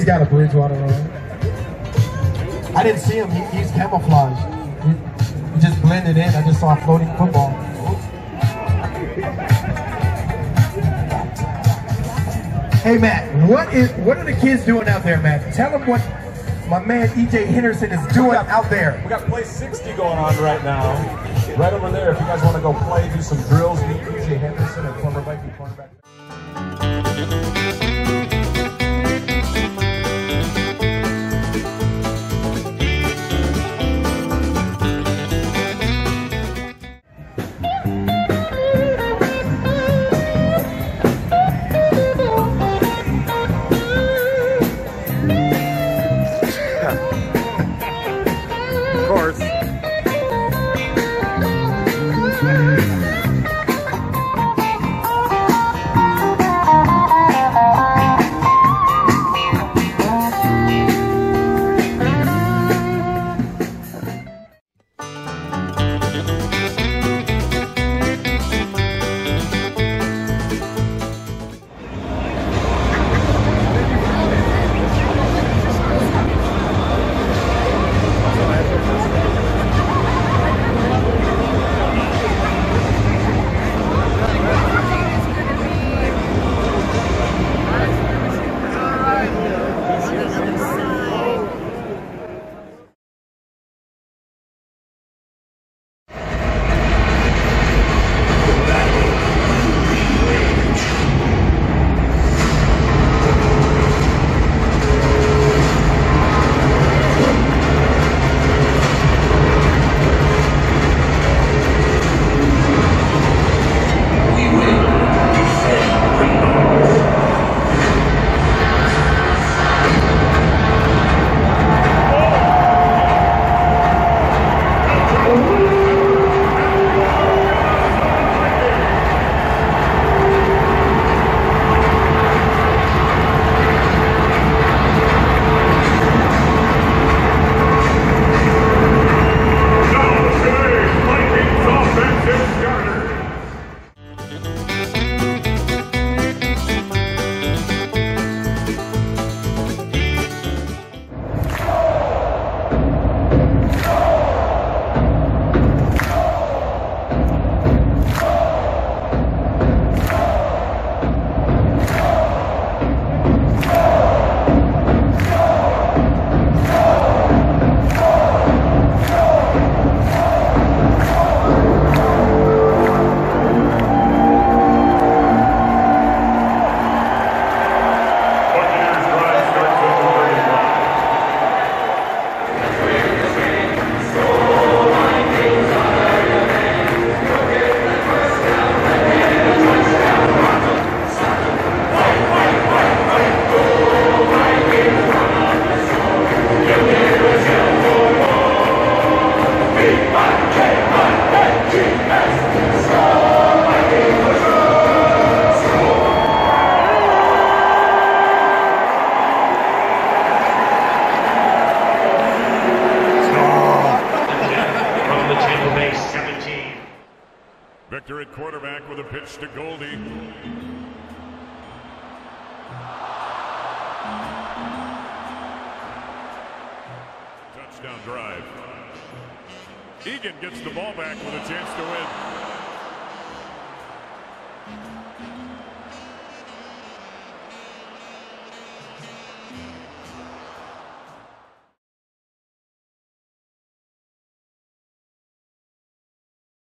got a Bridgewater on. I didn't see him. He's camouflaged. He just blended in. I just saw a floating football. Hey Matt, what are the kids doing out there, Matt? Tell them what my man E.J. Henderson is doing out there. We got play 60 going on right now. Right over there, if you guys want to go play, do some drills, meet E.J. Henderson, a former Viking cornerback. Of course. Victor at quarterback with a pitch to Goldie. Touchdown drive. Egan gets the ball back with a chance to win.